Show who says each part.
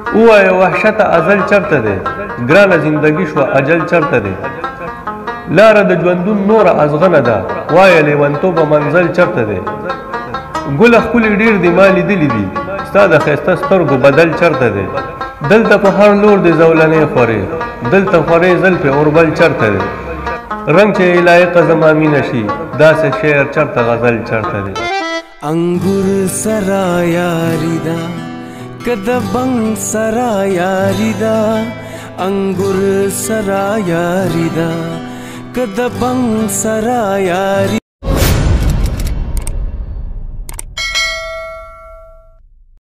Speaker 1: ووایه وحشته ازل چرته دی ګرانه زندګي شوه اجل چرته دی لاره د ژوندون نوره ازغنه ده وایه لیونتوبه منزل چرته دی ګله ښکلي ډېر دي ما لیدلي دي ستا د ښایسته سترګو بدل چرته دی دلته په هر لور د زولنې خورې دلته خورې زلفې اوربل چرته دی رنګ چې لایقه زما مینه شي داسې شعر چرته غزل چرته دی
Speaker 2: انګور سرا یاری دا کد بنګ سرا یاری دا انګور سرا یاری دا کد بنګ سرا یاری